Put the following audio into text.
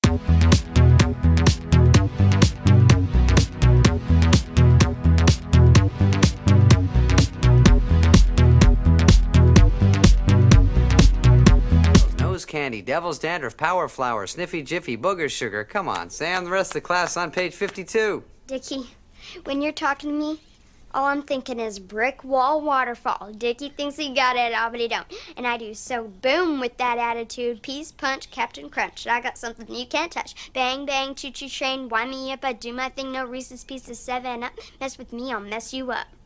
Candy, devil's dandruff, power flower, sniffy jiffy, booger sugar. Come on, Sam, the rest of the class on page 52. Dickie, when you're talking to me, all I'm thinking is brick wall waterfall. Dickie thinks he got it all, but he don't. And I do. So boom with that attitude. Peace, punch, Captain Crunch. I got something you can't touch. Bang, bang, choo-choo train, wind me up. I do my thing, no Reese's Pieces 7 up. Mess with me, I'll mess you up.